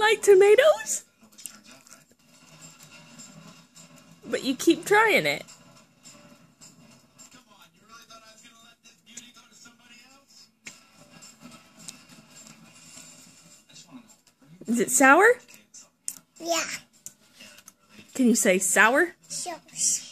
like tomatoes? But you keep trying it. Is it sour? Yeah. Can you say sour? Sure.